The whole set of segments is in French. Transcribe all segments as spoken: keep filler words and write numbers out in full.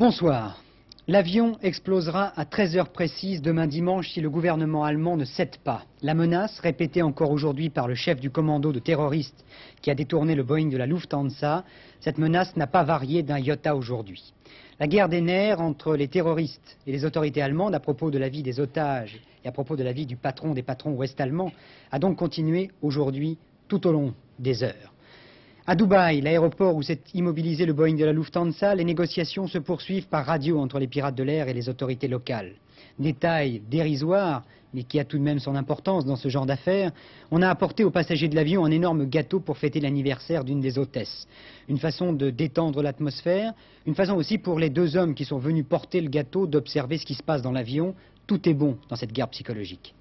Bonsoir. L'avion explosera à treize heures précises demain dimanche si le gouvernement allemand ne cède pas. La menace, répétée encore aujourd'hui par le chef du commando de terroristes qui a détourné le Boeing de la Lufthansa, cette menace n'a pas varié d'un iota aujourd'hui. La guerre des nerfs entre les terroristes et les autorités allemandes à propos de la vie des otages et à propos de la vie du patron des patrons ouest-allemands a donc continué aujourd'hui tout au long des heures. À Dubaï, l'aéroport où s'est immobilisé le Boeing de la Lufthansa, les négociations se poursuivent par radio entre les pirates de l'air et les autorités locales. Détail dérisoire, mais qui a tout de même son importance dans ce genre d'affaires, on a apporté aux passagers de l'avion un énorme gâteau pour fêter l'anniversaire d'une des hôtesses. Une façon de détendre l'atmosphère, une façon aussi pour les deux hommes qui sont venus porter le gâteau d'observer ce qui se passe dans l'avion. Tout est bon dans cette guerre psychologique.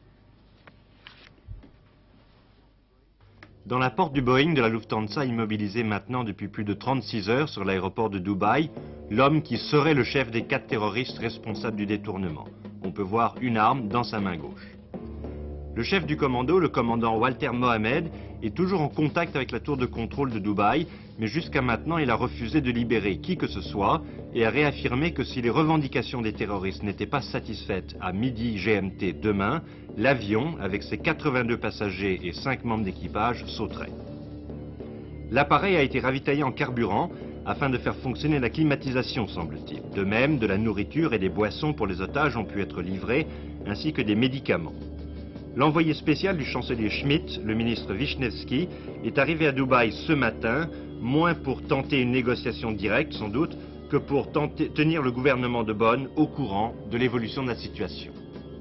Dans la porte du Boeing de la Lufthansa, immobilisé maintenant depuis plus de trente-six heures sur l'aéroport de Dubaï, l'homme qui serait le chef des quatre terroristes responsables du détournement. On peut voir une arme dans sa main gauche. Le chef du commando, le commandant Walter Mohamed, est toujours en contact avec la tour de contrôle de Dubaï, mais jusqu'à maintenant il a refusé de libérer qui que ce soit et a réaffirmé que si les revendications des terroristes n'étaient pas satisfaites à midi G M T demain, l'avion, avec ses quatre-vingt-deux passagers et cinq membres d'équipage, sauterait. L'appareil a été ravitaillé en carburant afin de faire fonctionner la climatisation, semble-t-il. De même, de la nourriture et des boissons pour les otages ont pu être livrés, ainsi que des médicaments. L'envoyé spécial du chancelier Schmidt, le ministre Wisniewski, est arrivé à Dubaï ce matin, moins pour tenter une négociation directe, sans doute, que pour tenter, tenir le gouvernement de Bonn au courant de l'évolution de la situation.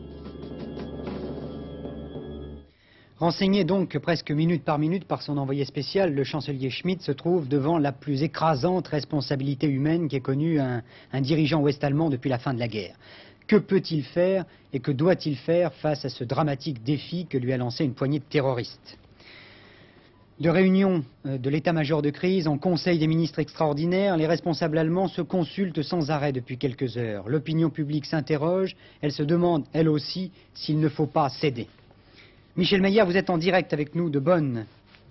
Renseigné donc presque minute par minute par son envoyé spécial, le chancelier Schmidt se trouve devant la plus écrasante responsabilité humaine qu'ait connue un, un dirigeant ouest-allemand depuis la fin de la guerre. Que peut-il faire et que doit-il faire face à ce dramatique défi que lui a lancé une poignée de terroristes? De réunion de l'état-major de crise en conseil des ministres extraordinaires, les responsables allemands se consultent sans arrêt depuis quelques heures. L'opinion publique s'interroge, elle se demande elle aussi s'il ne faut pas céder. Michel Meyer, vous êtes en direct avec nous de Bonn.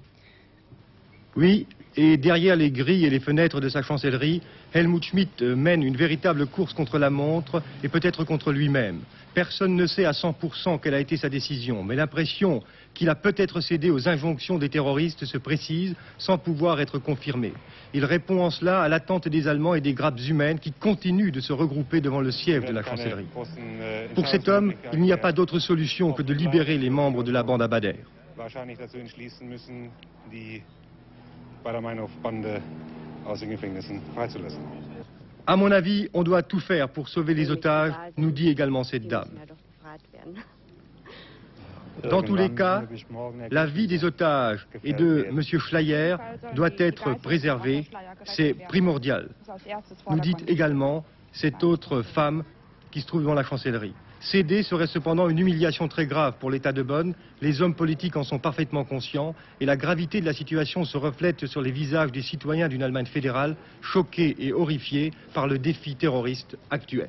Oui, et derrière les grilles et les fenêtres de sa chancellerie, Helmut Schmidt mène une véritable course contre la montre et peut-être contre lui-même. Personne ne sait à cent pour cent quelle a été sa décision, mais l'impression qu'il a peut-être cédé aux injonctions des terroristes se précise sans pouvoir être confirmée. Il répond en cela à l'attente des Allemands et des grappes humaines qui continuent de se regrouper devant le siège de la chancellerie. Pour cet homme, il n'y a pas d'autre solution que de libérer les membres de la bande à Bader. À mon avis, on doit tout faire pour sauver les otages, nous dit également cette dame. Dans tous les cas, la vie des otages et de M. Schleyer doit être préservée, c'est primordial. Nous dit également cette autre femme qui se trouve devant la chancellerie. Céder serait cependant une humiliation très grave pour l'État de Bonn. Les hommes politiques en sont parfaitement conscients et la gravité de la situation se reflète sur les visages des citoyens d'une Allemagne fédérale choqués et horrifiés par le défi terroriste actuel.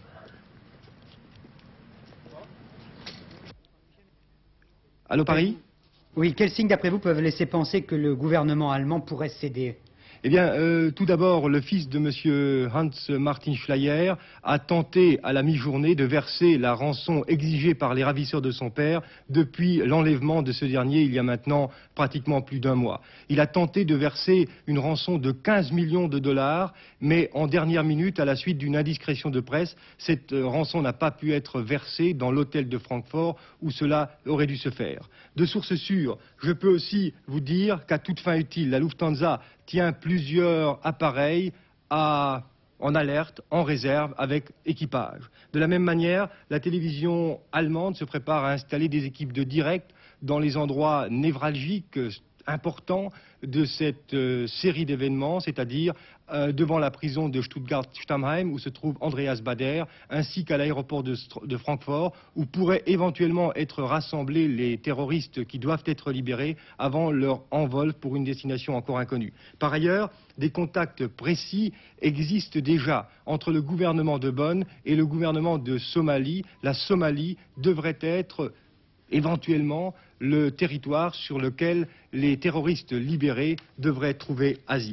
Allô Paris? Oui, quels signes d'après vous peuvent laisser penser que le gouvernement allemand pourrait céder? Eh bien, euh, tout d'abord, le fils de M. Hans-Martin Schleyer a tenté à la mi-journée de verser la rançon exigée par les ravisseurs de son père depuis l'enlèvement de ce dernier il y a maintenant pratiquement plus d'un mois. Il a tenté de verser une rançon de quinze millions de dollars, mais en dernière minute, à la suite d'une indiscrétion de presse, cette euh, rançon n'a pas pu être versée dans l'hôtel de Francfort où cela aurait dû se faire. De source sûre, je peux aussi vous dire qu'à toute fin utile, la Lufthansa tient plusieurs appareils à, en alerte, en réserve, avec équipage. De la même manière, la télévision allemande se prépare à installer des équipes de direct dans les endroits névralgiques importants de cette euh, série d'événements, c'est-à-dire euh, devant la prison de Stuttgart-Stammheim où se trouve Andreas Bader, ainsi qu'à l'aéroport de, de Francfort où pourraient éventuellement être rassemblés les terroristes qui doivent être libérés avant leur envol pour une destination encore inconnue. Par ailleurs, des contacts précis existent déjà entre le gouvernement de Bonn et le gouvernement de Somalie. La Somalie devrait être éventuellement le territoire sur lequel les terroristes libérés devraient trouver asile.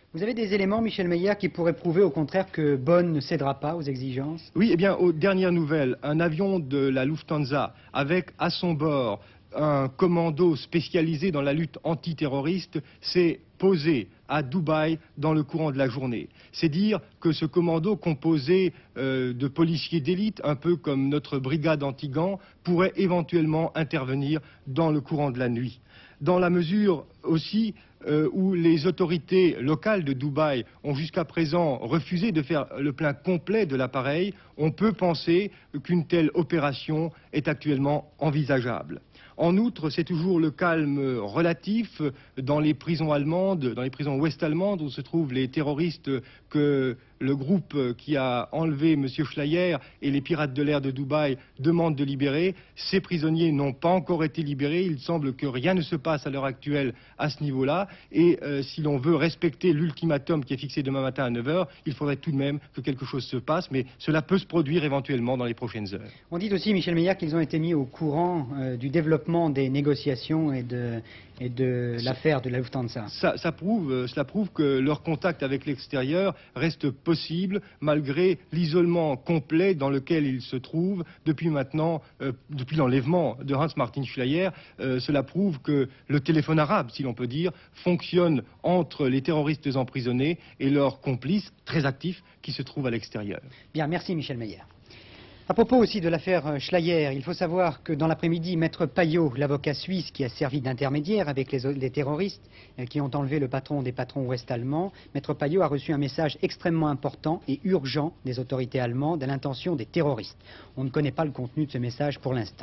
Vous avez des éléments, Michel Meyer, qui pourraient prouver au contraire que Bonn ne cédera pas aux exigences? Oui, eh bien, aux dernières nouvelles, un avion de la Lufthansa avec à son bord un commando spécialisé dans la lutte antiterroriste s'est posé à Dubaï dans le courant de la journée. C'est dire que ce commando composé euh, de policiers d'élite, un peu comme notre brigade anti-gants, pourrait éventuellement intervenir dans le courant de la nuit. Dans la mesure aussi euh, où les autorités locales de Dubaï ont jusqu'à présent refusé de faire le plein complet de l'appareil, on peut penser qu'une telle opération est actuellement envisageable. En outre, c'est toujours le calme relatif dans les prisons allemandes, dans les prisons ouest-allemandes où se trouvent les terroristes que le groupe qui a enlevé M. Schleyer et les pirates de l'air de Dubaï demandent de libérer. Ces prisonniers n'ont pas encore été libérés. Il semble que rien ne se passe à l'heure actuelle à ce niveau-là. Et euh, si l'on veut respecter l'ultimatum qui est fixé demain matin à neuf heures, il faudrait tout de même que quelque chose se passe. Mais cela peut se produire éventuellement dans les prochaines heures. On dit aussi, Michel Meyer, qu'ils ont été mis au courant euh, du développement des négociations et de, et de l'affaire de la Lufthansa. Ça, ça prouve, cela prouve que leur contact avec l'extérieur reste possible malgré l'isolement complet dans lequel ils se trouvent depuis maintenant, euh, depuis l'enlèvement de Hans-Martin Schleyer. Euh, cela prouve que le téléphone arabe, si l'on peut dire, fonctionne entre les terroristes emprisonnés et leurs complices très actifs qui se trouvent à l'extérieur. Bien, merci Michel Meyer. À propos aussi de l'affaire Schleyer, il faut savoir que dans l'après-midi, Maître Payot, l'avocat suisse qui a servi d'intermédiaire avec les, les terroristes qui ont enlevé le patron des patrons ouest-allemands, Maître Payot a reçu un message extrêmement important et urgent des autorités allemandes à l'intention des terroristes. On ne connaît pas le contenu de ce message pour l'instant.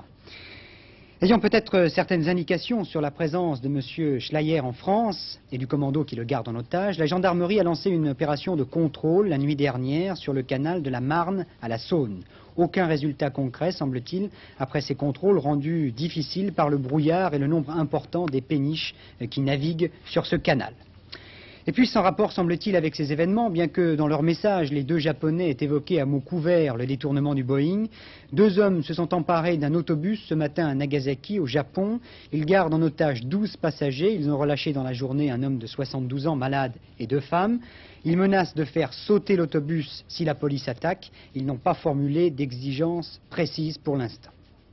Ayant peut-être certaines indications sur la présence de M. Schleyer en France et du commando qui le garde en otage, la gendarmerie a lancé une opération de contrôle la nuit dernière sur le canal de la Marne à la Saône. Aucun résultat concret, semble-t-il, après ces contrôles rendus difficiles par le brouillard et le nombre important des péniches qui naviguent sur ce canal. Et puis, sans rapport, semble-t-il, avec ces événements, bien que dans leur message, les deux Japonais aient évoqué à mots couverts le détournement du Boeing, deux hommes se sont emparés d'un autobus ce matin à Nagasaki, au Japon. Ils gardent en otage douze passagers. Ils ont relâché dans la journée un homme de soixante-douze ans, malade, et deux femmes. Ils menacent de faire sauter l'autobus si la police attaque. Ils n'ont pas formulé d'exigences précises pour l'instant.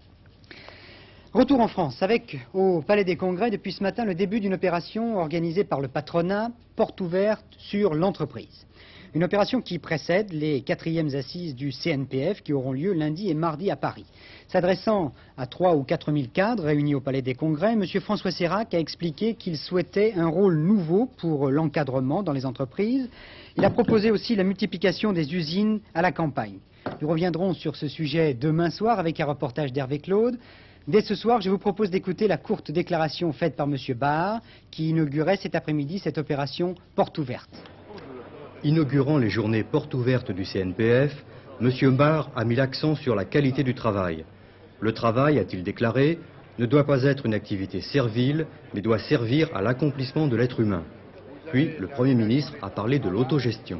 Retour en France, avec au Palais des Congrès depuis ce matin le début d'une opération organisée par le patronat, porte ouverte sur l'entreprise. Une opération qui précède les quatrièmes assises du C N P F qui auront lieu lundi et mardi à Paris. S'adressant à trois ou quatre mille cadres réunis au Palais des Congrès, M. François Sérac a expliqué qu'il souhaitait un rôle nouveau pour l'encadrement dans les entreprises. Il a proposé aussi la multiplication des usines à la campagne. Nous reviendrons sur ce sujet demain soir avec un reportage d'Hervé Claude. Dès ce soir, je vous propose d'écouter la courte déclaration faite par M. Barr, qui inaugurait cet après-midi cette opération porte ouverte. Inaugurant les journées portes ouvertes du C N P F, M. Barr a mis l'accent sur la qualité du travail. Le travail, a-t-il déclaré, ne doit pas être une activité servile, mais doit servir à l'accomplissement de l'être humain. Puis, le Premier ministre a parlé de l'autogestion.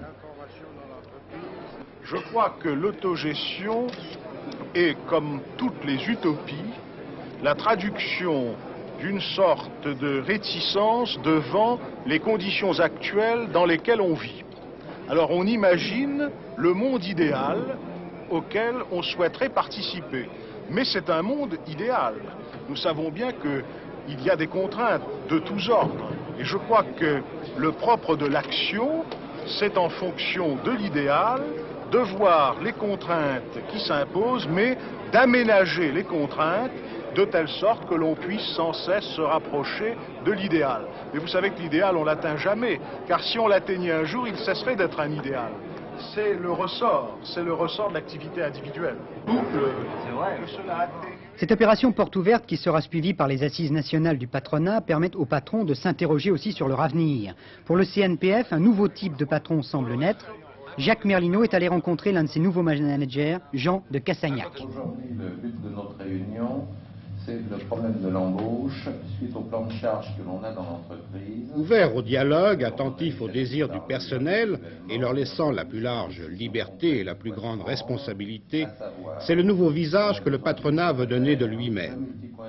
Je crois que l'autogestion est, comme toutes les utopies, la traduction d'une sorte de réticence devant les conditions actuelles dans lesquelles on vit. Alors on imagine le monde idéal auquel on souhaiterait participer. Mais c'est un monde idéal. Nous savons bien qu'il y a des contraintes de tous ordres. Et je crois que le propre de l'action, c'est en fonction de l'idéal, de voir les contraintes qui s'imposent, mais d'aménager les contraintes de telle sorte que l'on puisse sans cesse se rapprocher de l'idéal. Mais vous savez que l'idéal, on ne l'atteint jamais, car si on l'atteignait un jour, il cesserait d'être un idéal. C'est le ressort, c'est le ressort de l'activité individuelle. Donc, que cela atteigne... Cette opération porte ouverte, qui sera suivie par les assises nationales du patronat, permet aux patrons de s'interroger aussi sur leur avenir. Pour le C N P F, un nouveau type de patron semble naître. Jacques Merlino est allé rencontrer l'un de ses nouveaux managers, Jean de Cassagnac. Aujourd'hui, le but de notre réunion, c'est le problème de l'embauche suite au plan de charge que l'on a dans l'entreprise. Ouvert au dialogue, attentif aux désirs du personnel et leur laissant la plus large liberté et la plus grande responsabilité, c'est le nouveau visage que le patronat veut donner de lui-même.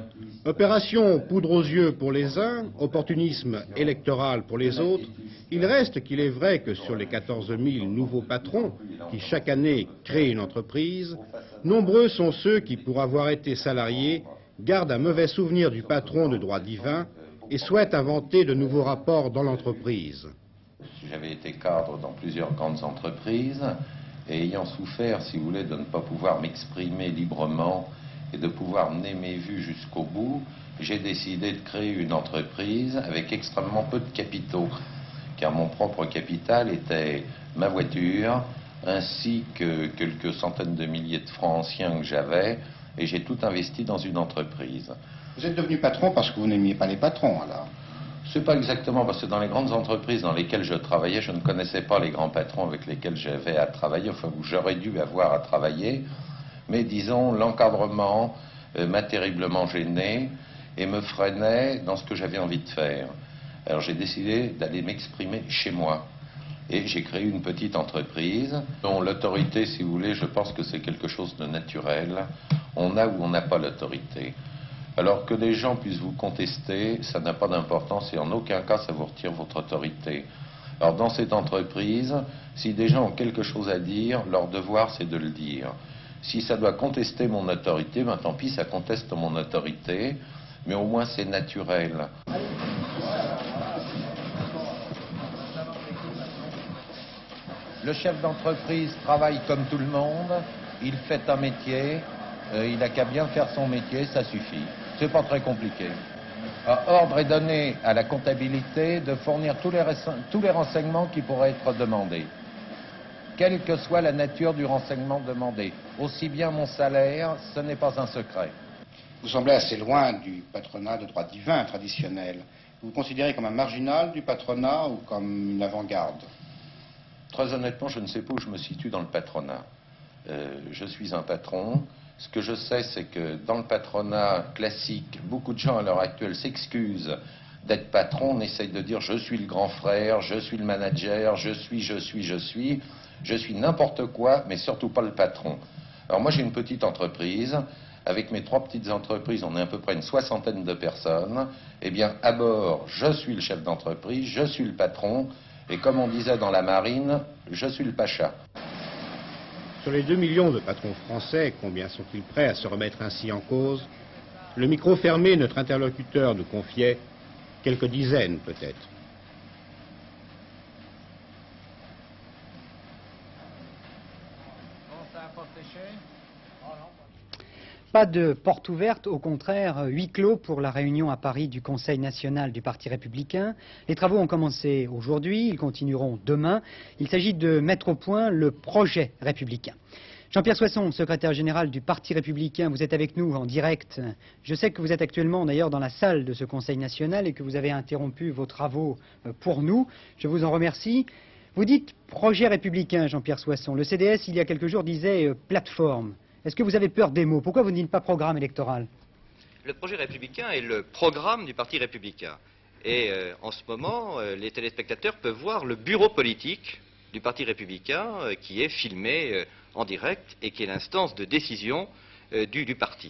Opération poudre aux yeux pour les uns, opportunisme électoral pour les autres, il reste qu'il est vrai que sur les quatorze mille nouveaux patrons qui chaque année créent une entreprise, nombreux sont ceux qui, pour avoir été salariés, gardent un mauvais souvenir du patron de droit divin et souhaitent inventer de nouveaux rapports dans l'entreprise. J'avais été cadre dans plusieurs grandes entreprises et ayant souffert, si vous voulez, de ne pas pouvoir m'exprimer librement et de pouvoir mener mes vues jusqu'au bout, j'ai décidé de créer une entreprise avec extrêmement peu de capitaux, car mon propre capital était ma voiture, ainsi que quelques centaines de milliers de francs anciens que j'avais, et j'ai tout investi dans une entreprise. Vous êtes devenu patron parce que vous n'aimiez pas les patrons, alors? C'est pas exactement, parce que dans les grandes entreprises dans lesquelles je travaillais, je ne connaissais pas les grands patrons avec lesquels j'avais à travailler, enfin où j'aurais dû avoir à travailler. Mais disons, l'encadrement euh, m'a terriblement gêné et me freinait dans ce que j'avais envie de faire. Alors j'ai décidé d'aller m'exprimer chez moi. Et j'ai créé une petite entreprise dont l'autorité, si vous voulez, je pense que c'est quelque chose de naturel. On a ou on n'a pas l'autorité. Alors que les gens puissent vous contester, ça n'a pas d'importance et en aucun cas ça vous retire votre autorité. Alors dans cette entreprise, si des gens ont quelque chose à dire, leur devoir c'est de le dire. Si ça doit contester mon autorité, ben tant pis, ça conteste mon autorité, mais au moins c'est naturel. Le chef d'entreprise travaille comme tout le monde, il fait un métier, euh, il n'a qu'à bien faire son métier, ça suffit. C'est pas très compliqué. Euh, ordre est donné à la comptabilité de fournir tous les, tous les renseignements qui pourraient être demandés, quelle que soit la nature du renseignement demandé. Aussi bien mon salaire, ce n'est pas un secret. Vous semblez assez loin du patronat de droit divin traditionnel. Vous vous considérez comme un marginal du patronat ou comme une avant-garde? Très honnêtement, je ne sais pas où je me situe dans le patronat. Euh, je suis un patron. Ce que je sais, c'est que dans le patronat classique, beaucoup de gens à l'heure actuelle s'excusent d'être patron. On essaye de dire je suis le grand frère, je suis le manager, je suis, je suis, je suis. Je suis n'importe quoi, mais surtout pas le patron. Alors moi j'ai une petite entreprise. Avec mes trois petites entreprises, on est à peu près une soixantaine de personnes. Eh bien, à bord, je suis le chef d'entreprise, je suis le patron. Et comme on disait dans la marine, je suis le pacha. Sur les deux millions de patrons français, combien sont-ils prêts à se remettre ainsi en cause? Le micro fermé, notre interlocuteur nous confiait quelques dizaines peut-être. Pas de porte ouverte, au contraire, huis clos pour la réunion à Paris du Conseil national du Parti républicain. Les travaux ont commencé aujourd'hui, ils continueront demain. Il s'agit de mettre au point le projet républicain. Jean-Pierre Soisson, secrétaire général du Parti républicain, vous êtes avec nous en direct. Je sais que vous êtes actuellement d'ailleurs dans la salle de ce Conseil national et que vous avez interrompu vos travaux pour nous. Je vous en remercie. Vous dites projet républicain, Jean-Pierre Soisson. Le C D S, il y a quelques jours, disait euh, plateforme. Est-ce que vous avez peur des mots? Pourquoi vous ne dites pas programme électoral? Le projet républicain est le programme du Parti républicain. Et euh, en ce moment, euh, les téléspectateurs peuvent voir le bureau politique du Parti républicain euh, qui est filmé euh, en direct et qui est l'instance de décision euh, du, du parti.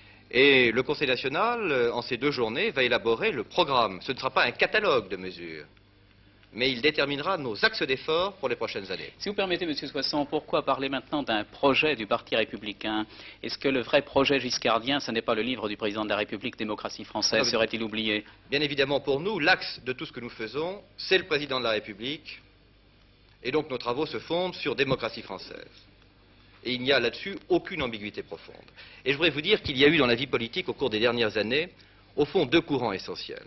Et le Conseil national, euh, en ces deux journées, va élaborer le programme. Ce ne sera pas un catalogue de mesures, mais il déterminera nos axes d'effort pour les prochaines années. Si vous permettez, Monsieur Soisson, pourquoi parler maintenant d'un projet du Parti républicain? Est-ce que le vrai projet giscardien, ce n'est pas le livre du président de la République, Démocratie française, Ah, serait-il oublié? Bien évidemment, pour nous, l'axe de tout ce que nous faisons, c'est le président de la République, et donc nos travaux se fondent sur Démocratie française. Et il n'y a là-dessus aucune ambiguïté profonde. Et je voudrais vous dire qu'il y a eu dans la vie politique, au cours des dernières années, au fond, deux courants essentiels.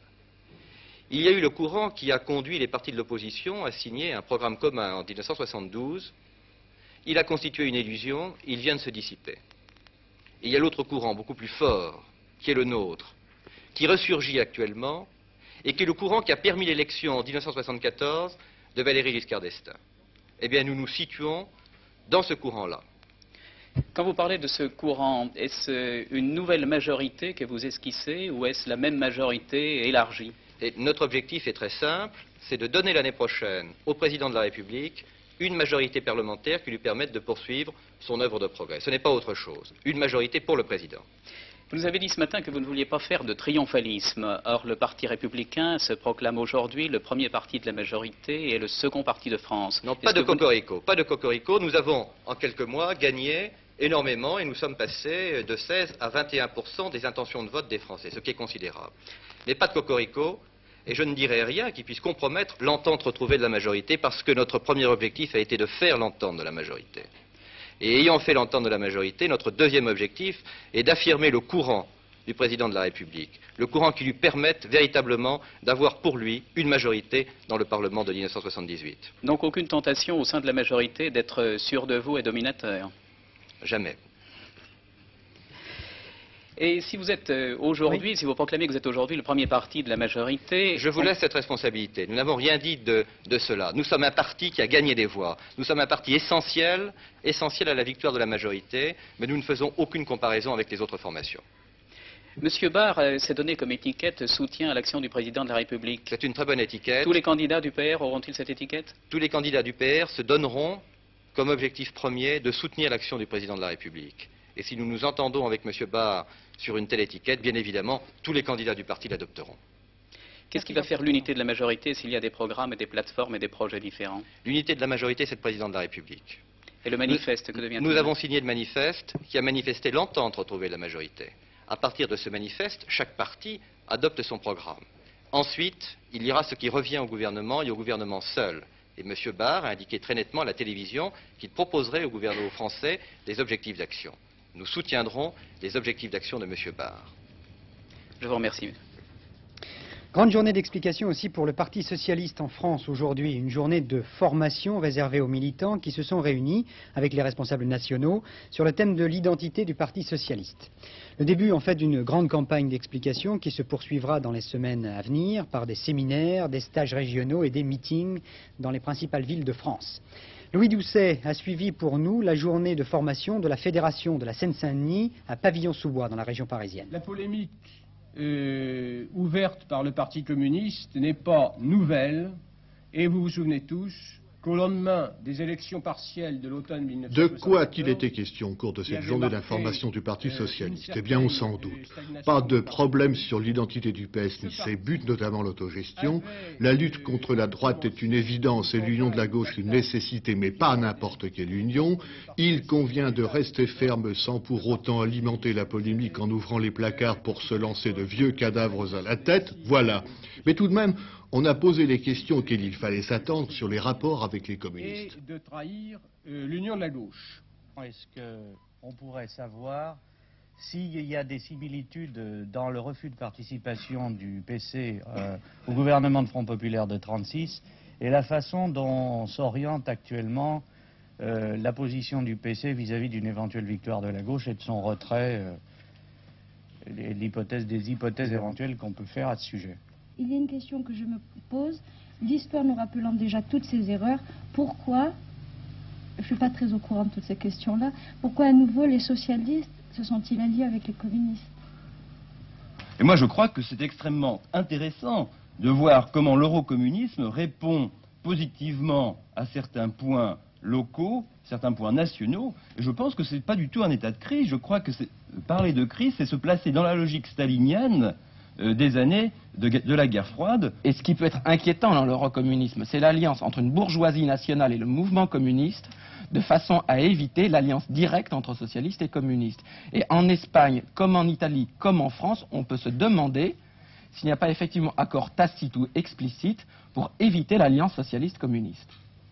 Il y a eu le courant qui a conduit les partis de l'opposition à signer un programme commun en mille neuf cent soixante-douze. Il a constitué une illusion, il vient de se dissiper. Et il y a l'autre courant, beaucoup plus fort, qui est le nôtre, qui ressurgit actuellement, et qui est le courant qui a permis l'élection en mille neuf cent soixante-quatorze de Valéry Giscard d'Estaing. Eh bien, nous nous situons dans ce courant-là. Quand vous parlez de ce courant, est-ce une nouvelle majorité que vous esquissez ou est-ce la même majorité élargie? Et notre objectif est très simple, c'est de donner l'année prochaine au président de la République une majorité parlementaire qui lui permette de poursuivre son œuvre de progrès. Ce n'est pas autre chose, une majorité pour le président. Vous nous avez dit ce matin que vous ne vouliez pas faire de triomphalisme. Or, le Parti républicain se proclame aujourd'hui le premier parti de la majorité et le second parti de France. Non, pas de cocorico, pas de cocorico. Nous avons, en quelques mois, gagné énormément et nous sommes passés de seize à vingt et un pour cent des intentions de vote des Français, ce qui est considérable. Mais pas de cocorico, et je ne dirai rien qui puisse compromettre l'entente retrouvée de la majorité, parce que notre premier objectif a été de faire l'entente de la majorité. Et ayant fait l'entente de la majorité, notre deuxième objectif est d'affirmer le courant du président de la République, le courant qui lui permette véritablement d'avoir pour lui une majorité dans le Parlement de mille neuf cent soixante-dix-huit. Donc aucune tentation au sein de la majorité d'être sûr de vous et dominateur? Jamais. Et si vous êtes euh, aujourd'hui, oui. si vous proclamez que vous êtes aujourd'hui le premier parti de la majorité... Je vous laisse cette responsabilité. Nous n'avons rien dit de, de cela. Nous sommes un parti qui a gagné des voix. Nous sommes un parti essentiel, essentiel à la victoire de la majorité, mais nous ne faisons aucune comparaison avec les autres formations. Monsieur Barre euh, s'est donné comme étiquette soutien à l'action du président de la République. C'est une très bonne étiquette. Tous les candidats du P R auront-ils cette étiquette? Tous les candidats du P R se donneront comme objectif premier de soutenir l'action du président de la République. Et si nous nous entendons avec M. Barre sur une telle étiquette, bien évidemment, tous les candidats du parti l'adopteront. Qu'est-ce qui va faire l'unité de la majorité s'il y a des programmes et des plateformes et des projets différents? L'unité de la majorité, c'est le président de la République. Et le manifeste, que devient-il? Nous avons signé le manifeste qui a manifesté l'entente retrouvée de la majorité. À partir de ce manifeste, chaque parti adopte son programme. Ensuite, il y aura ce qui revient au gouvernement et au gouvernement seul. Et M. Barre a indiqué très nettement à la télévision qu'il proposerait au gouvernement français des objectifs d'action. Nous soutiendrons les objectifs d'action de M. Barre. Je vous remercie. Grande journée d'explication aussi pour le Parti socialiste en France aujourd'hui. Une journée de formation réservée aux militants qui se sont réunis avec les responsables nationaux sur le thème de l'identité du Parti socialiste. Le début en fait d'une grande campagne d'explication qui se poursuivra dans les semaines à venir par des séminaires, des stages régionaux et des meetings dans les principales villes de France. Louis Doucet a suivi pour nous la journée de formation de la Fédération de la Seine-Saint-Denis à Pavillon-sous-Bois dans la région parisienne. La polémique euh, ouverte par le Parti communiste n'est pas nouvelle et vous vous souvenez tous qu'au lendemain des élections partielles de l'automne mille neuf cent soixante-quatorze... De quoi a-t-il été question au cours de cette journée d'information du Parti socialiste? Eh bien, on s'en doute. Pas de problème sur l'identité du P S ni ses buts, notamment l'autogestion. La lutte contre la droite est une évidence et l'union de la gauche une nécessité, mais pas n'importe quelle union. Il convient de rester ferme sans pour autant alimenter la polémique en ouvrant les placards pour se lancer de vieux cadavres à la tête. Voilà. Mais tout de même, on a posé les questions auxquelles il fallait s'attendre sur les rapports avec les communistes. Et de trahir euh, l'union de la gauche. Est-ce qu'on pourrait savoir s'il y a des similitudes dans le refus de participation du P C euh, au gouvernement de Front Populaire de trente-six et la façon dont s'oriente actuellement euh, la position du P C vis-à-vis d'une éventuelle victoire de la gauche et de son retrait, euh, et l'hypothèse des hypothèses éventuelles qu'on peut faire à ce sujet? Il y a une question que je me pose, l'histoire nous rappelant déjà toutes ces erreurs, pourquoi, je ne suis pas très au courant de toutes ces questions-là, pourquoi à nouveau les socialistes se sont-ils alliés avec les communistes? Et moi je crois que c'est extrêmement intéressant de voir comment l'eurocommunisme répond positivement à certains points locaux, certains points nationaux, et je pense que ce n'est pas du tout un état de crise. Je crois que parler de crise, c'est se placer dans la logique stalinienne euh, des années de, de la guerre froide. Et ce qui peut être inquiétant dans l'eurocommunisme, c'est l'alliance entre une bourgeoisie nationale et le mouvement communiste, de façon à éviter l'alliance directe entre socialistes et communistes. Et en Espagne, comme en Italie, comme en France, on peut se demander s'il n'y a pas effectivement accord tacite ou explicite pour éviter l'alliance socialiste-communiste.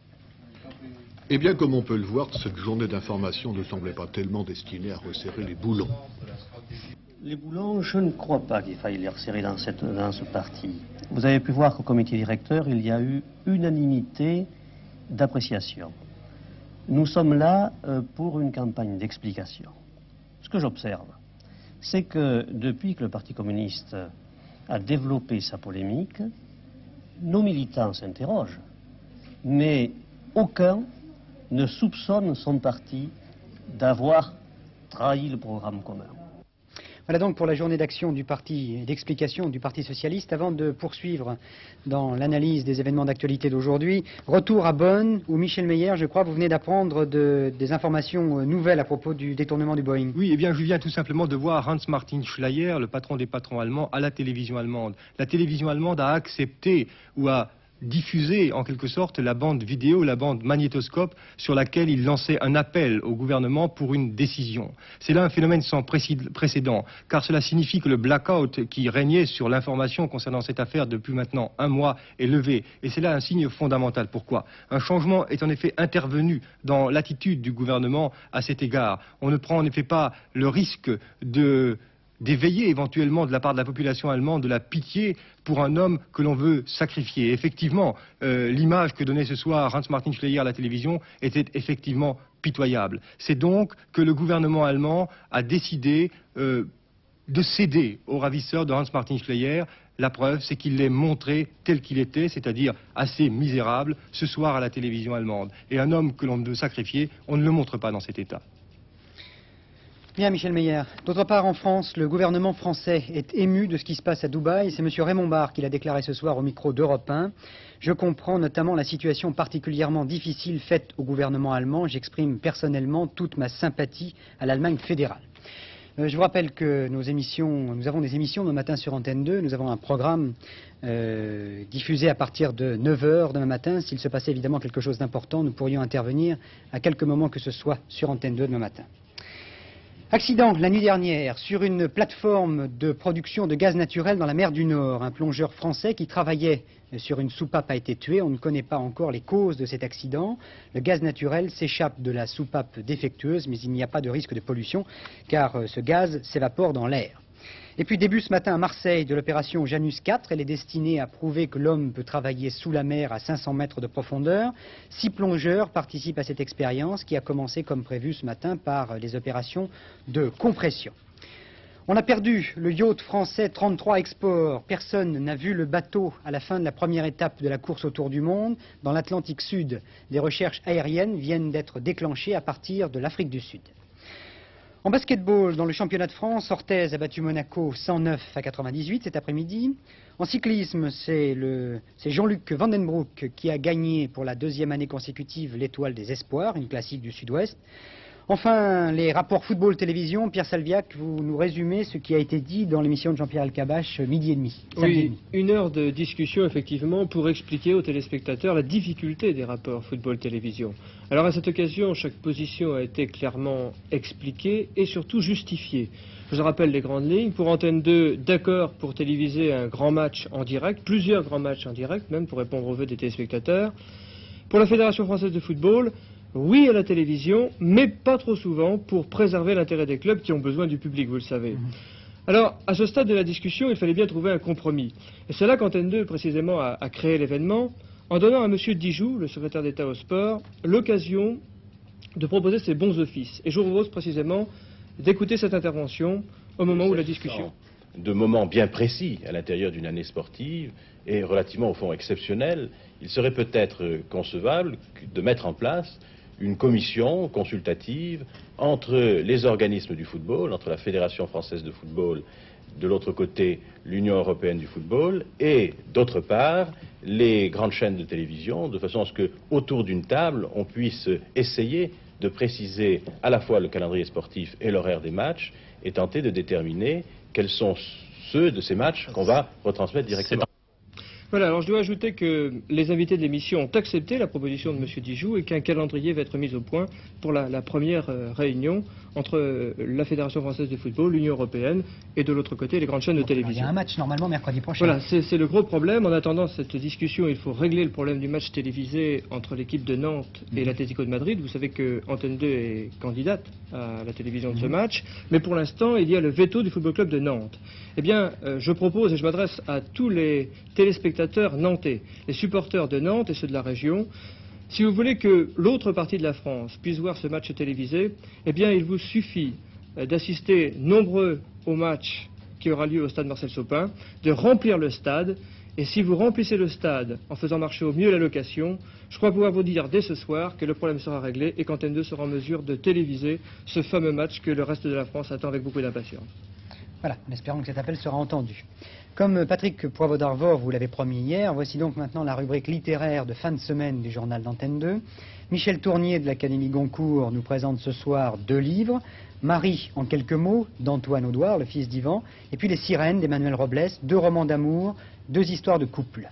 Eh bien, comme on peut le voir, cette journée d'information ne semblait pas tellement destinée à resserrer les boulons. Les boulons, je ne crois pas qu'il faille les resserrer dans, cette, dans ce parti. Vous avez pu voir qu'au comité directeur, il y a eu unanimité d'appréciation. Nous sommes là euh, pour une campagne d'explication. Ce que j'observe, c'est que depuis que le Parti communiste a développé sa polémique, nos militants s'interrogent, mais aucun ne soupçonne son parti d'avoir trahi le programme commun. Voilà donc pour la journée d'action du parti et d'explication du Parti socialiste. Avant de poursuivre dans l'analyse des événements d'actualité d'aujourd'hui, retour à Bonn où Michel Meyer, je crois, vous venez d'apprendre de, des informations nouvelles à propos du détournement du Boeing. Oui, eh bien je viens tout simplement de voir Hans-Martin Schleyer, le patron des patrons allemands, à la télévision allemande. La télévision allemande a accepté ou a diffuser en quelque sorte la bande vidéo, la bande magnétoscope sur laquelle il lançait un appel au gouvernement pour une décision. C'est là un phénomène sans précédent, car cela signifie que le blackout qui régnait sur l'information concernant cette affaire depuis maintenant un mois est levé. Et c'est là un signe fondamental. Pourquoi? Un changement est en effet intervenu dans l'attitude du gouvernement à cet égard. On ne prend en effet pas le risque de d'éveiller éventuellement de la part de la population allemande de la pitié pour un homme que l'on veut sacrifier. Effectivement, euh, l'image que donnait ce soir Hans-Martin Schleyer à la télévision était effectivement pitoyable. C'est donc que le gouvernement allemand a décidé euh, de céder aux ravisseurs de Hans-Martin Schleyer. La preuve, c'est qu'il l'est montré tel qu'il était, c'est-à-dire assez misérable, ce soir à la télévision allemande. Et un homme que l'on veut sacrifier, on ne le montre pas dans cet état. Bien, Michel Meyer. D'autre part, en France, le gouvernement français est ému de ce qui se passe à Dubaï. C'est M. Raymond Barre qui l'a déclaré ce soir au micro d'Europe un. Je comprends notamment la situation particulièrement difficile faite au gouvernement allemand. J'exprime personnellement toute ma sympathie à l'Allemagne fédérale. Euh, je vous rappelle que nos émissions, nous avons des émissions le matin sur Antenne deux. Nous avons un programme euh, diffusé à partir de neuf heures demain matin. S'il se passait évidemment quelque chose d'important, nous pourrions intervenir à quelque moment que ce soit sur Antenne deux demain matin. Accident la nuit dernière sur une plateforme de production de gaz naturel dans la mer du Nord. Un plongeur français qui travaillait sur une soupape a été tué. On ne connaît pas encore les causes de cet accident. Le gaz naturel s'échappe de la soupape défectueuse, mais il n'y a pas de risque de pollution car ce gaz s'évapore dans l'air. Et puis début ce matin à Marseille de l'opération Janus quatre. Elle est destinée à prouver que l'homme peut travailler sous la mer à cinq cents mètres de profondeur. Six plongeurs participent à cette expérience qui a commencé comme prévu ce matin par les opérations de compression. On a perdu le yacht français trente-trois Export. Personne n'a vu le bateau à la fin de la première étape de la course autour du monde. Dans l'Atlantique Sud, des recherches aériennes viennent d'être déclenchées à partir de l'Afrique du Sud. En basketball, dans le championnat de France, Orthez a battu Monaco cent neuf à quatre-vingt-dix-huit cet après-midi. En cyclisme, c'est Jean-Luc Vandenbroek qui a gagné pour la deuxième année consécutive l'Étoile des Espoirs, une classique du Sud-Ouest. Enfin, les rapports football-télévision. Pierre Salviac, vous nous résumez ce qui a été dit dans l'émission de Jean-Pierre Alcabache, midi et demi. Oui, une heure de discussion, effectivement, pour expliquer aux téléspectateurs la difficulté des rapports football-télévision. Alors, à cette occasion, chaque position a été clairement expliquée et surtout justifiée. Je vous rappelle les grandes lignes. Pour Antenne deux, d'accord pour téléviser un grand match en direct, plusieurs grands matchs en direct, même pour répondre aux vœux des téléspectateurs. Pour la Fédération française de football, oui à la télévision, mais pas trop souvent pour préserver l'intérêt des clubs qui ont besoin du public, vous le savez. Alors, à ce stade de la discussion, il fallait bien trouver un compromis. Et c'est là qu'Antenne deux, précisément, a, a créé l'événement, en donnant à M. Dijoux, le secrétaire d'État au sport, l'occasion de proposer ses bons offices. Et je vous propose précisément d'écouter cette intervention au moment où la discussion... de moments bien précis à l'intérieur d'une année sportive et relativement au fond exceptionnel, il serait peut-être concevable de mettre en place une commission consultative entre les organismes du football, entre la Fédération française de football, de l'autre côté l'Union européenne du football et d'autre part les grandes chaînes de télévision, de façon à ce que autour d'une table on puisse essayer de préciser à la fois le calendrier sportif et l'horaire des matchs et tenter de déterminer quels sont ceux de ces matchs qu'on va retransmettre directement. Voilà, alors je dois ajouter que les invités de l'émission ont accepté la proposition de M. Dijoux et qu'un calendrier va être mis au point pour la, la première euh, réunion entre euh, la Fédération française de football, l'Union européenne et de l'autre côté les grandes chaînes de télévision. Il y a un match normalement mercredi prochain. Voilà, c'est le gros problème. En attendant cette discussion, il faut régler le problème du match télévisé entre l'équipe de Nantes et mmh. l'Atlético de Madrid. Vous savez que Antenne deux est candidate à la télévision de ce mmh. match, mais pour l'instant, il y a le veto du Football Club de Nantes. Eh bien, euh, je propose, et je m'adresse à tous les téléspectateurs nantais, les supporters de Nantes et ceux de la région, si vous voulez que l'autre partie de la France puisse voir ce match télévisé, eh bien, il vous suffit euh, d'assister nombreux au match qui aura lieu au stade Marcel Sopin, de remplir le stade, et si vous remplissez le stade en faisant marcher au mieux la location, je crois pouvoir vous dire dès ce soir que le problème sera réglé et qu'Antenne deux sera en mesure de téléviser ce fameux match que le reste de la France attend avec beaucoup d'impatience. Voilà, en espérant que cet appel sera entendu. Comme Patrick Poivre d'Arvor vous l'avez promis hier, voici donc maintenant la rubrique littéraire de fin de semaine du journal d'Antenne deux. Michel Tournier de l'Académie Goncourt nous présente ce soir deux livres. Marie, en quelques mots, d'Antoine Audouard, le fils d'Ivan, et puis Les Sirènes d'Emmanuel Robles, deux romans d'amour, deux histoires de couple.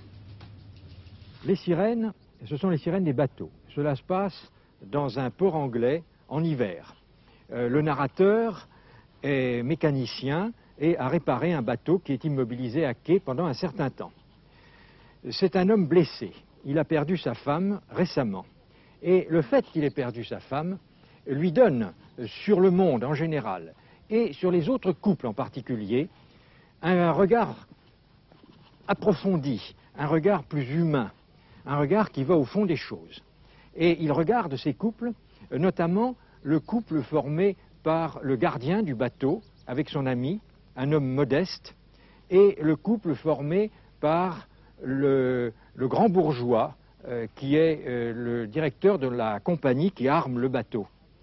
Les sirènes, ce sont les sirènes des bateaux. Cela se passe dans un port anglais en hiver. Euh, le narrateur est mécanicien et a réparé un bateau qui est immobilisé à quai pendant un certain temps. C'est un homme blessé. Il a perdu sa femme récemment. Et le fait qu'il ait perdu sa femme lui donne, sur le monde en général, et sur les autres couples en particulier, un regard approfondi, un regard plus humain, un regard qui va au fond des choses. Et il regarde ces couples, notamment le couple formé par le gardien du bateau avec son ami, un homme modeste, et le couple formé par le, le grand bourgeois euh, qui est euh, le directeur de la compagnie qui arme le bateau.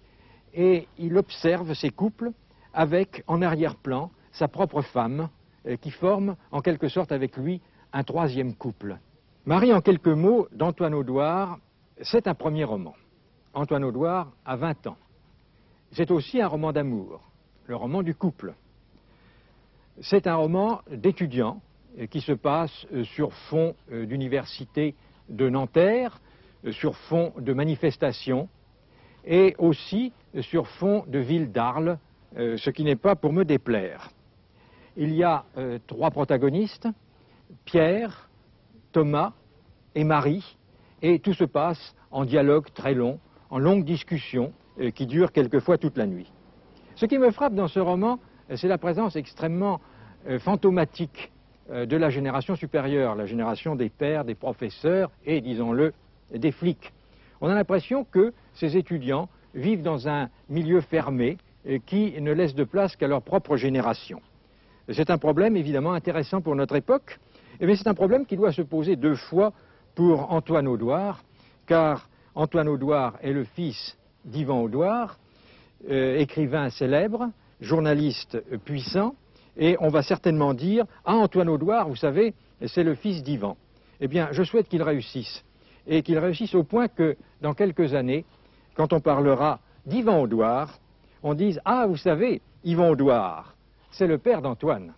Et il observe ces couples avec, en arrière-plan, sa propre femme, euh, qui forme en quelque sorte avec lui un troisième couple. Marie, en quelques mots, d'Antoine Audouard, c'est un premier roman. Antoine Audouard a vingt ans. C'est aussi un roman d'amour, le roman du couple. C'est un roman d'étudiant qui se passe sur fond d'université de Nanterre, sur fond de manifestations et aussi sur fond de ville d'Arles, ce qui n'est pas pour me déplaire. Il y a euh, trois protagonistes, Pierre, Thomas et Marie, et tout se passe en dialogue très long, en longues discussions euh, qui durent quelquefois toute la nuit. Ce qui me frappe dans ce roman, c'est la présence extrêmement euh, fantomatique euh, de la génération supérieure, la génération des pères, des professeurs et, disons-le, des flics. On a l'impression que ces étudiants vivent dans un milieu fermé euh, qui ne laisse de place qu'à leur propre génération. C'est un problème évidemment intéressant pour notre époque, mais c'est un problème qui doit se poser deux fois pour Antoine Audouard, car Antoine Audouard est le fils d'Yvan Audouard, euh, écrivain célèbre, journaliste puissant, et on va certainement dire « Ah, Antoine Audouard, vous savez, c'est le fils d'Yvan ». Eh bien, je souhaite qu'il réussisse, et qu'il réussisse au point que, dans quelques années, quand on parlera d'Yvan Audouard, on dise « Ah, vous savez, Yvan Audouard ». C'est le père d'Antoine.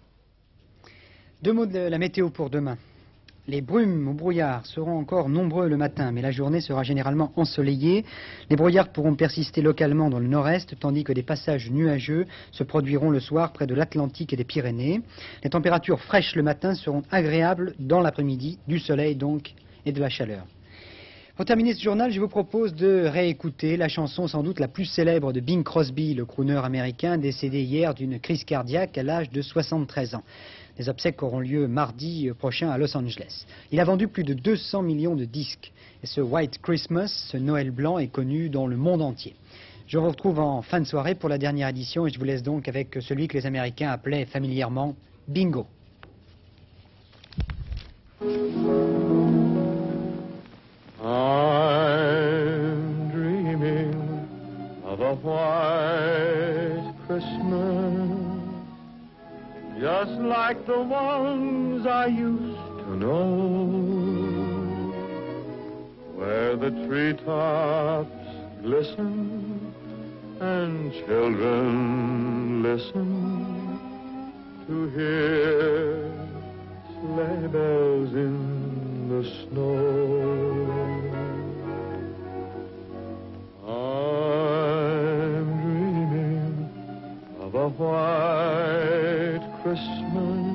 Deux mots de la météo pour demain. Les brumes ou brouillards seront encore nombreux le matin, mais la journée sera généralement ensoleillée. Les brouillards pourront persister localement dans le nord-est, tandis que des passages nuageux se produiront le soir près de l'Atlantique et des Pyrénées. Les températures fraîches le matin seront agréables dans l'après-midi, du soleil donc et de la chaleur. Pour terminer ce journal, je vous propose de réécouter la chanson sans doute la plus célèbre de Bing Crosby, le crooner américain décédé hier d'une crise cardiaque à l'âge de soixante-treize ans. Les obsèques auront lieu mardi prochain à Los Angeles. Il a vendu plus de deux cents millions de disques. Et ce White Christmas, ce Noël blanc, est connu dans le monde entier. Je vous retrouve en fin de soirée pour la dernière édition et je vous laisse donc avec celui que les Américains appelaient familièrement Bingo. I'm dreaming of a white Christmas, just like the ones I used to know, where the treetops glisten and children listen to hear sleigh bells in the snow. I'm dreaming of a white Christmas,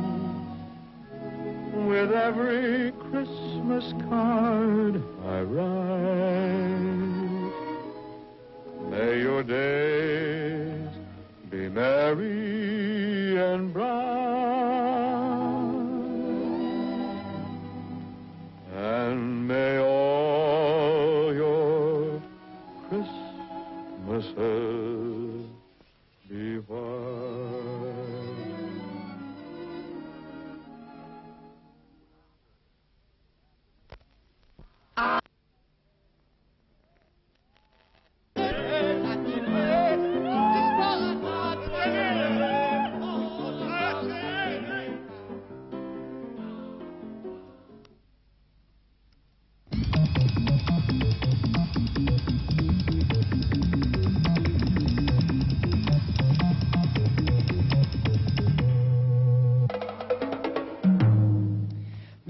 with every Christmas card I write. May your days be merry and bright, and may all your Christmases be white.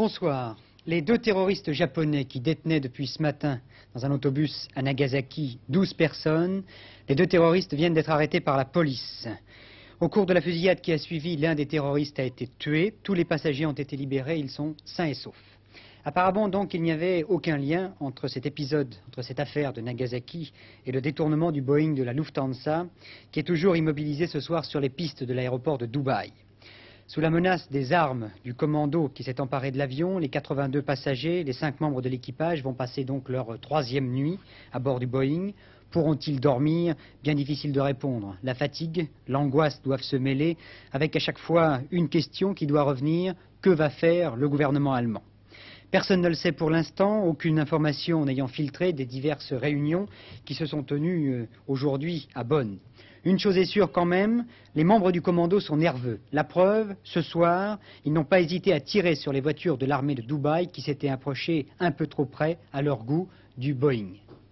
Bonsoir. Les deux terroristes japonais qui détenaient depuis ce matin dans un autobus à Nagasaki douze personnes, les deux terroristes viennent d'être arrêtés par la police. Au cours de la fusillade qui a suivi, l'un des terroristes a été tué. Tous les passagers ont été libérés, ils sont sains et saufs. Apparemment donc il n'y avait aucun lien entre cet épisode, entre cette affaire de Nagasaki et le détournement du Boeing de la Lufthansa qui est toujours immobilisé ce soir sur les pistes de l'aéroport de Dubaï. Sous la menace des armes du commando qui s'est emparé de l'avion, les quatre-vingt-deux passagers, les cinq membres de l'équipage vont passer donc leur troisième nuit à bord du Boeing. Pourront-ils dormir? Bien difficile de répondre. La fatigue, l'angoisse doivent se mêler avec à chaque fois une question qui doit revenir. Que va faire le gouvernement allemand? Personne ne le sait pour l'instant, aucune information n'ayant filtré des diverses réunions qui se sont tenues aujourd'hui à Bonn. Une chose est sûre quand même, les membres du commando sont nerveux. La preuve, ce soir, ils n'ont pas hésité à tirer sur les voitures de l'armée de Dubaï qui s'étaient approchées un peu trop près, à leur goût, du Boeing.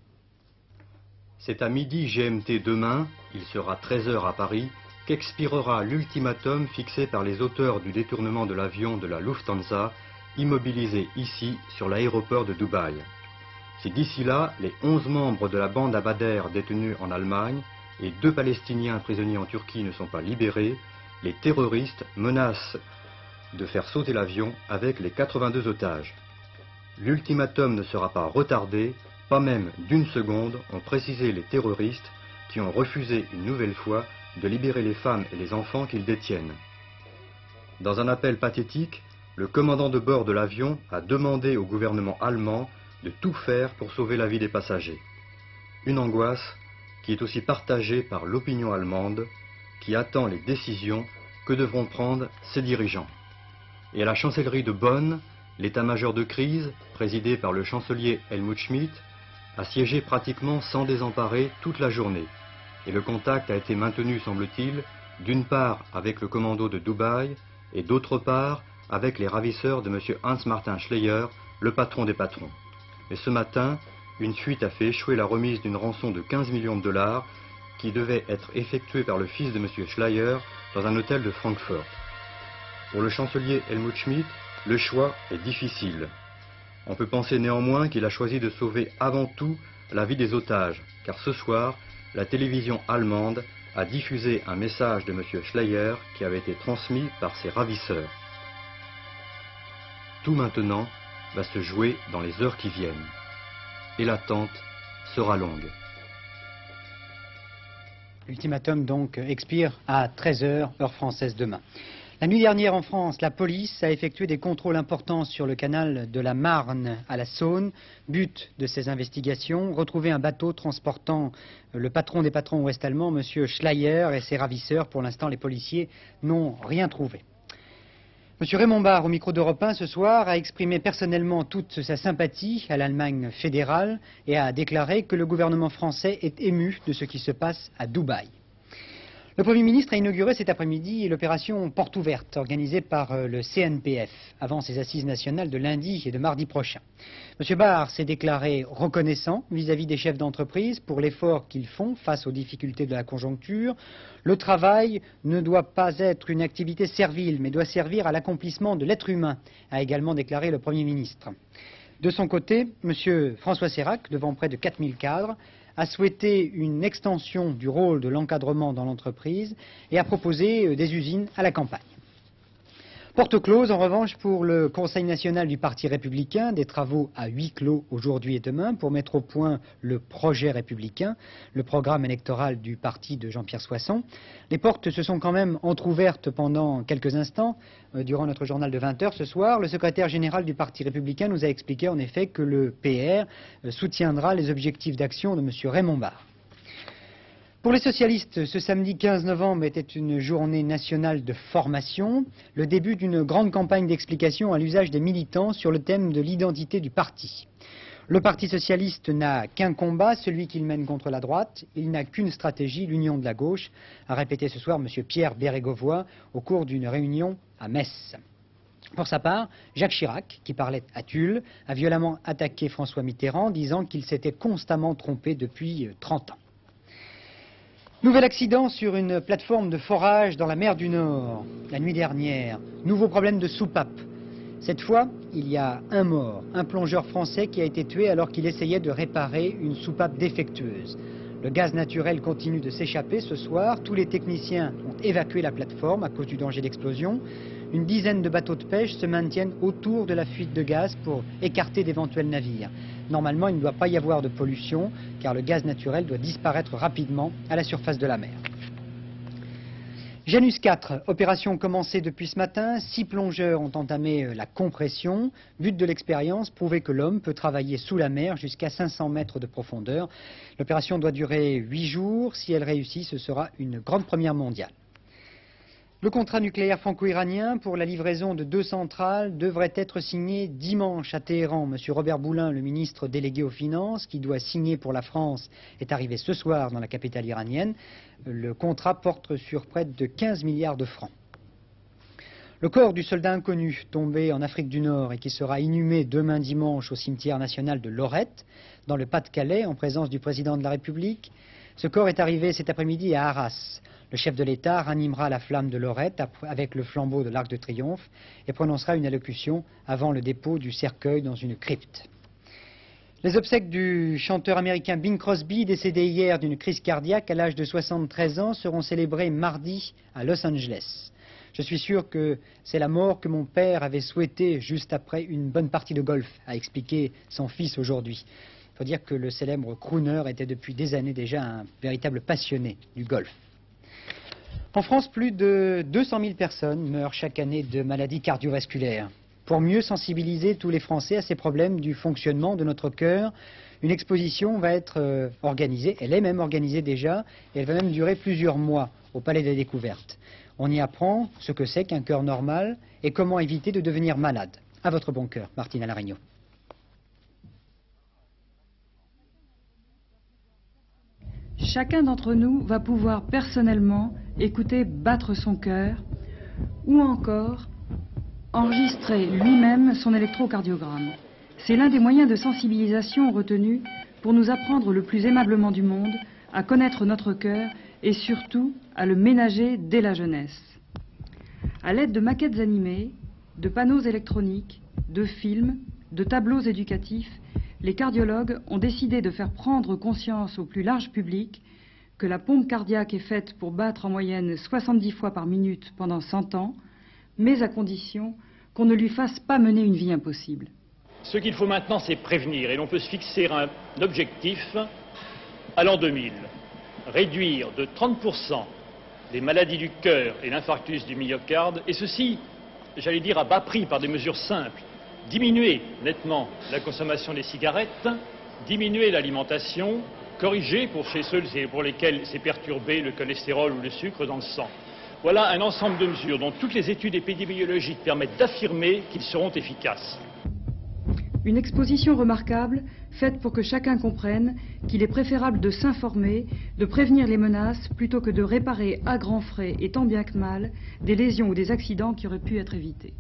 C'est à midi G M T demain, il sera treize heures à Paris, qu'expirera l'ultimatum fixé par les auteurs du détournement de l'avion de la Lufthansa, immobilisé ici, sur l'aéroport de Dubaï. Si d'ici là, les onze membres de la bande Abadère détenus en Allemagne et deux Palestiniens prisonniers en Turquie ne sont pas libérés, les terroristes menacent de faire sauter l'avion avec les quatre-vingt-deux otages. L'ultimatum ne sera pas retardé, pas même d'une seconde, ont précisé les terroristes qui ont refusé une nouvelle fois de libérer les femmes et les enfants qu'ils détiennent. Dans un appel pathétique, le commandant de bord de l'avion a demandé au gouvernement allemand de tout faire pour sauver la vie des passagers. Une angoisse qui est aussi partagée par l'opinion allemande, qui attend les décisions que devront prendre ses dirigeants. Et à la chancellerie de Bonn, l'état-major de crise, présidé par le chancelier Helmut Schmidt, a siégé pratiquement sans désemparer toute la journée. Et le contact a été maintenu, semble-t-il, d'une part avec le commando de Dubaï et d'autre part avec les ravisseurs de M. Hans-Martin Schleyer, le patron des patrons. Et ce matin, une fuite a fait échouer la remise d'une rançon de quinze millions de dollars qui devait être effectuée par le fils de M. Schleyer dans un hôtel de Francfort. Pour le chancelier Helmut Schmidt, le choix est difficile. On peut penser néanmoins qu'il a choisi de sauver avant tout la vie des otages, car ce soir, la télévision allemande a diffusé un message de M. Schleyer qui avait été transmis par ses ravisseurs. Tout maintenant va se jouer dans les heures qui viennent. Et l'attente sera longue. L'ultimatum donc expire à treize heures, heure française demain. La nuit dernière en France, la police a effectué des contrôles importants sur le canal de la Marne à la Saône. But de ces investigations, retrouver un bateau transportant le patron des patrons ouest-allemands, M. Schleyer, et ses ravisseurs. Pour l'instant, les policiers n'ont rien trouvé. M. Raymond Barre, au micro d'Europe un ce soir, a exprimé personnellement toute sa sympathie à l'Allemagne fédérale et a déclaré que le gouvernement français est ému de ce qui se passe à Dubaï. Le Premier ministre a inauguré cet après-midi l'opération Porte ouverte organisée par le C N P F avant ses assises nationales de lundi et de mardi prochain. M. Barre s'est déclaré reconnaissant vis-à-vis des chefs d'entreprise pour l'effort qu'ils font face aux difficultés de la conjoncture. Le travail ne doit pas être une activité servile, mais doit servir à l'accomplissement de l'être humain, a également déclaré le Premier ministre. De son côté, M. François Sérac, devant près de quatre mille cadres, a souhaité une extension du rôle de l'encadrement dans l'entreprise et a proposé des usines à la campagne. Porte close, en revanche, pour le Conseil national du Parti républicain, des travaux à huis clos aujourd'hui et demain pour mettre au point le projet républicain, le programme électoral du parti de Jean-Pierre Soisson. Les portes se sont quand même entr'ouvertes pendant quelques instants. Euh, durant notre journal de vingt heures ce soir, le secrétaire général du Parti républicain nous a expliqué en effet que le P R euh, soutiendra les objectifs d'action de M. Raymond Barre. Pour les socialistes, ce samedi quinze novembre était une journée nationale de formation, le début d'une grande campagne d'explication à l'usage des militants sur le thème de l'identité du parti. Le Parti socialiste n'a qu'un combat, celui qu'il mène contre la droite. Il n'a qu'une stratégie, l'union de la gauche, a répété ce soir M. Pierre Bérégovoy au cours d'une réunion à Metz. Pour sa part, Jacques Chirac, qui parlait à Tulle, a violemment attaqué François Mitterrand, disant qu'il s'était constamment trompé depuis trente ans. Nouvel accident sur une plateforme de forage dans la mer du Nord la nuit dernière. Nouveau problème de soupape. Cette fois, il y a un mort, un plongeur français qui a été tué alors qu'il essayait de réparer une soupape défectueuse. Le gaz naturel continue de s'échapper ce soir. Tous les techniciens ont évacué la plateforme à cause du danger d'explosion. Une dizaine de bateaux de pêche se maintiennent autour de la fuite de gaz pour écarter d'éventuels navires. Normalement, il ne doit pas y avoir de pollution car le gaz naturel doit disparaître rapidement à la surface de la mer. Janus quatre, opération commencée depuis ce matin. Six plongeurs ont entamé la compression. But de l'expérience, prouver que l'homme peut travailler sous la mer jusqu'à cinq cents mètres de profondeur. L'opération doit durer huit jours. Si elle réussit, ce sera une grande première mondiale. Le contrat nucléaire franco-iranien pour la livraison de deux centrales devrait être signé dimanche à Téhéran. Monsieur Robert Boulin, le ministre délégué aux Finances, qui doit signer pour la France, est arrivé ce soir dans la capitale iranienne. Le contrat porte sur près de quinze milliards de francs. Le corps du soldat inconnu tombé en Afrique du Nord et qui sera inhumé demain dimanche au cimetière national de Lorette, dans le Pas-de-Calais, en présence du président de la République. Ce corps est arrivé cet après-midi à Arras. Le chef de l'État ranimera la flamme de Lorette avec le flambeau de l'Arc de Triomphe et prononcera une allocution avant le dépôt du cercueil dans une crypte. Les obsèques du chanteur américain Bing Crosby, décédé hier d'une crise cardiaque à l'âge de soixante-treize ans, seront célébrées mardi à Los Angeles. Je suis sûr que c'est la mort que mon père avait souhaitée juste après une bonne partie de golf, a expliqué son fils aujourd'hui. Il faut dire que le célèbre crooner était depuis des années déjà un véritable passionné du golf. En France, plus de deux cent mille personnes meurent chaque année de maladies cardiovasculaires. Pour mieux sensibiliser tous les Français à ces problèmes du fonctionnement de notre cœur, une exposition va être euh, organisée, elle est même organisée déjà, et elle va même durer plusieurs mois au Palais des Découvertes. On y apprend ce que c'est qu'un cœur normal et comment éviter de devenir malade. À votre bon cœur, Martine Alarigno. Chacun d'entre nous va pouvoir personnellement écouter battre son cœur ou encore enregistrer lui-même son électrocardiogramme. C'est l'un des moyens de sensibilisation retenus pour nous apprendre le plus aimablement du monde à connaître notre cœur et surtout à le ménager dès la jeunesse. À l'aide de maquettes animées, de panneaux électroniques, de films, de tableaux éducatifs, les cardiologues ont décidé de faire prendre conscience au plus large public que la pompe cardiaque est faite pour battre en moyenne soixante-dix fois par minute pendant cent ans, mais à condition qu'on ne lui fasse pas mener une vie impossible. Ce qu'il faut maintenant, c'est prévenir, et l'on peut se fixer un objectif à l'an deux mille. Réduire de trente pour cent les maladies du cœur et l'infarctus du myocarde, et ceci, j'allais dire, à bas prix par des mesures simples. Diminuer nettement la consommation des cigarettes, diminuer l'alimentation, corriger pour chez ceux pour lesquels c'est perturbé le cholestérol ou le sucre dans le sang. Voilà un ensemble de mesures dont toutes les études épidémiologiques permettent d'affirmer qu'ils seront efficaces. Une exposition remarquable, faite pour que chacun comprenne qu'il est préférable de s'informer, de prévenir les menaces, plutôt que de réparer à grands frais et tant bien que mal des lésions ou des accidents qui auraient pu être évités.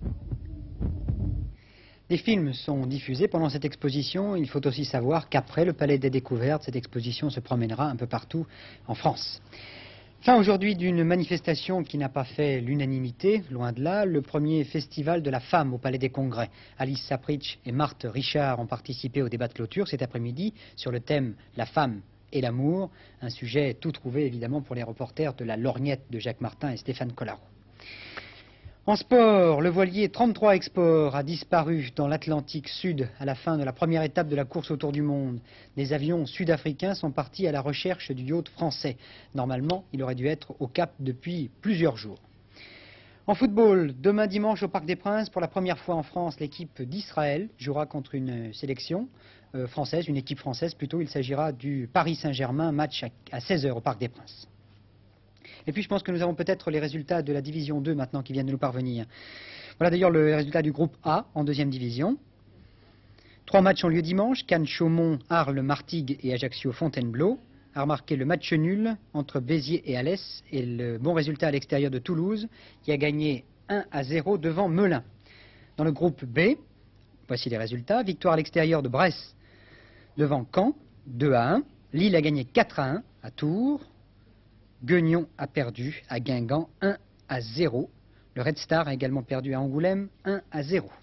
Des films sont diffusés pendant cette exposition. Il faut aussi savoir qu'après le Palais des Découvertes, cette exposition se promènera un peu partout en France. Fin aujourd'hui d'une manifestation qui n'a pas fait l'unanimité, loin de là, le premier festival de la femme au Palais des Congrès. Alice Sapritch et Marthe Richard ont participé au débat de clôture cet après-midi sur le thème « La femme et l'amour », un sujet tout trouvé évidemment pour les reporters de la Lorgnette de Jacques Martin et Stéphane Collaro. En sport, le voilier trente-trois Export a disparu dans l'Atlantique Sud à la fin de la première étape de la course autour du monde. Des avions sud-africains sont partis à la recherche du yacht français. Normalement, il aurait dû être au Cap depuis plusieurs jours. En football, demain dimanche au Parc des Princes, pour la première fois en France, l'équipe d'Israël jouera contre une sélection euh, française, une équipe française plutôt. Il s'agira du Paris Saint-Germain, match à seize heures au Parc des Princes. Et puis je pense que nous avons peut-être les résultats de la division deux maintenant qui viennent de nous parvenir. Voilà d'ailleurs le résultat du groupe A en deuxième division. Trois matchs ont lieu dimanche, Cannes, Chaumont, Arles, Martigues et Ajaccio, Fontainebleau. A remarqué le match nul entre Béziers et Alès et le bon résultat à l'extérieur de Toulouse qui a gagné un à zéro devant Melun. Dans le groupe B, voici les résultats. Victoire à l'extérieur de Brest devant Caen, deux à un. Lille a gagné quatre à un à Tours. Guignon a perdu à Guingamp un à zéro. Le Red Star a également perdu à Angoulême un à zéro.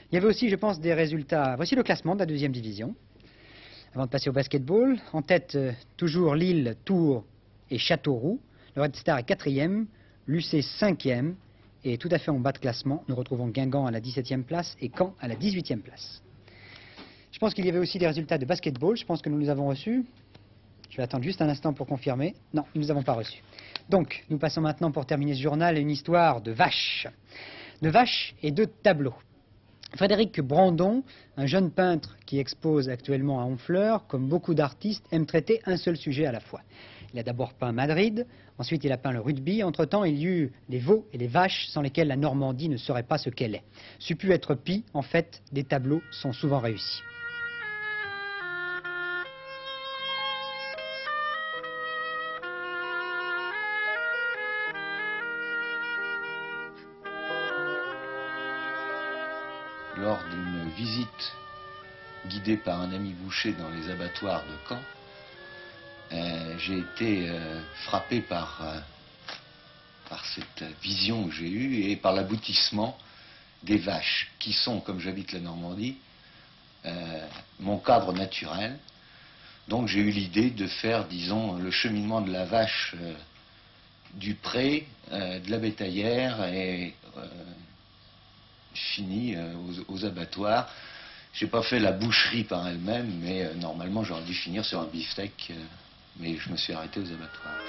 Il y avait aussi, je pense, des résultats. Voici le classement de la deuxième division. Avant de passer au basketball, en tête, euh, toujours Lille, Tours et Châteauroux. Le Red Star est quatrième, l'U C cinquième. Et tout à fait en bas de classement, nous retrouvons Guingamp à la dix-septième place et Caen à la dix-huitième place. Je pense qu'il y avait aussi des résultats de basketball. Je pense que nous les avons reçus. Je vais attendre juste un instant pour confirmer. Non, nous ne les avons pas reçus. Donc, nous passons maintenant, pour terminer ce journal, à une histoire de vaches. De vaches et de tableaux. Frédéric Brandon, un jeune peintre qui expose actuellement à Honfleur, comme beaucoup d'artistes, aime traiter un seul sujet à la fois. Il a d'abord peint Madrid, ensuite il a peint le rugby. Entre-temps, il y eut les veaux et les vaches sans lesquels la Normandie ne serait pas ce qu'elle est. Ce pu être pis, en fait, des tableaux sont souvent réussis. Lors d'une visite guidée par un ami boucher dans les abattoirs de Caen, euh, j'ai été euh, frappé par, euh, par cette vision que j'ai eue et par l'aboutissement des vaches, qui sont, comme j'habite la Normandie, euh, mon cadre naturel. Donc j'ai eu l'idée de faire, disons, le cheminement de la vache euh, du pré, euh, de la bétaillère et... Euh, fini euh, aux, aux abattoirs. J'ai pas fait la boucherie par elle-même, mais euh, normalement j'aurais dû finir sur un beefsteak, euh, mais je me suis arrêté aux abattoirs.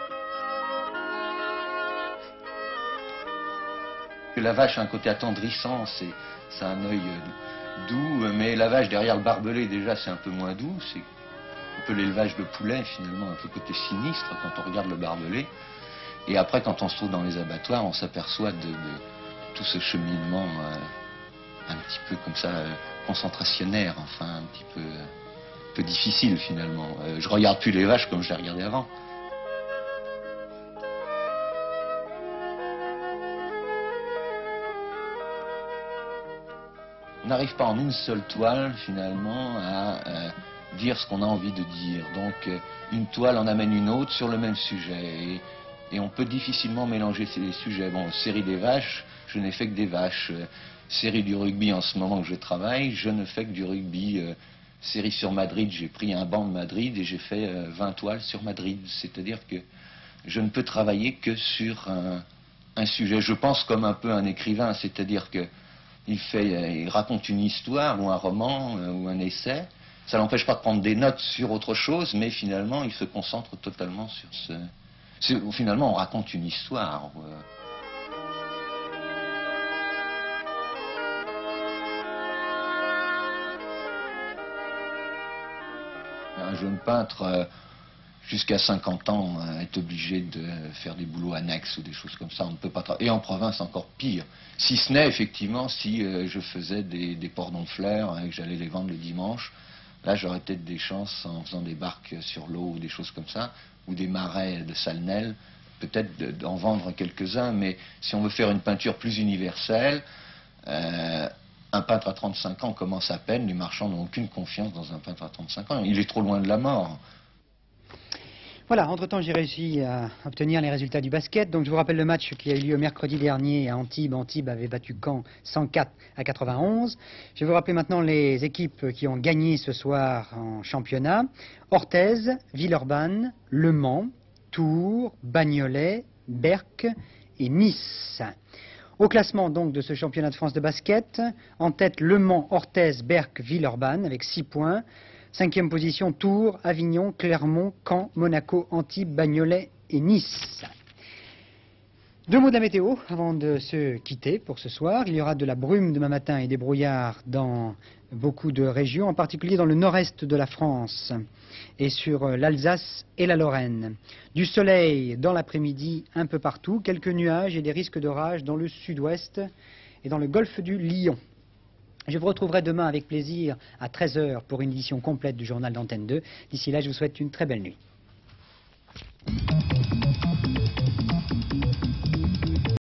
La vache a un côté attendrissant, c'est un œil euh, doux, mais la vache derrière le barbelé déjà c'est un peu moins doux, c'est un peu l'élevage de poulet finalement, un peu côté sinistre quand on regarde le barbelé. Et après quand on se trouve dans les abattoirs, on s'aperçoit de, de tout ce cheminement euh, un petit peu comme ça, euh, concentrationnaire, enfin un petit peu, euh, peu difficile finalement. Euh, je regarde plus les vaches comme je les regardais avant. On n'arrive pas en une seule toile finalement à euh, dire ce qu'on a envie de dire. Donc euh, une toile en amène une autre sur le même sujet. Et, et on peut difficilement mélanger ces sujets. Bon, série des vaches, je n'ai fait que des vaches. Euh, série du rugby en ce moment que je travaille, je ne fais que du rugby. Euh, série sur Madrid, j'ai pris un banc de Madrid et j'ai fait euh, vingt toiles sur Madrid. C'est-à-dire que je ne peux travailler que sur un, un sujet. Je pense comme un peu un écrivain, c'est-à-dire que il, fait, euh, il raconte une histoire ou un roman euh, ou un essai. Ça n'empêche pas de prendre des notes sur autre chose, mais finalement il se concentre totalement sur ce... Finalement on raconte une histoire. Euh, Un jeune peintre, euh, jusqu'à cinquante ans, euh, est obligé de faire des boulots annexes ou des choses comme ça. On ne peut pas travailler. Et en province, encore pire. Si ce n'est, effectivement, si euh, je faisais des, des ports d'Honfleur et que j'allais les vendre le dimanche, là, j'aurais peut-être des chances, en faisant des barques sur l'eau ou des choses comme ça, ou des marais de Salnelles, peut-être d'en vendre quelques-uns. Mais si on veut faire une peinture plus universelle, euh, un peintre à trente-cinq ans commence à peine, les marchands n'ont aucune confiance dans un peintre à trente-cinq ans, il est trop loin de la mort. Voilà, entre-temps j'ai réussi à obtenir les résultats du basket, donc je vous rappelle le match qui a eu lieu mercredi dernier à Antibes. Antibes avait battu Caen cent quatre à quatre-vingt-onze. Je vais vous rappeler maintenant les équipes qui ont gagné ce soir en championnat. Orthez, Villeurbanne, Le Mans, Tours, Bagnolet, Berck et Nice. Au classement donc de ce championnat de France de basket, en tête Le Mans, Orthez, Berck, Villeurbanne avec six points. Cinquième position, Tours, Avignon, Clermont, Caen, Monaco, Antibes, Bagnolet et Nice. Deux mots de la météo avant de se quitter pour ce soir. Il y aura de la brume demain matin et des brouillards dans beaucoup de régions, en particulier dans le nord-est de la France et sur l'Alsace et la Lorraine. Du soleil dans l'après-midi un peu partout, quelques nuages et des risques d'orage dans le sud-ouest et dans le golfe du Lion. Je vous retrouverai demain avec plaisir à treize heures pour une édition complète du journal d'Antenne deux. D'ici là, je vous souhaite une très belle nuit.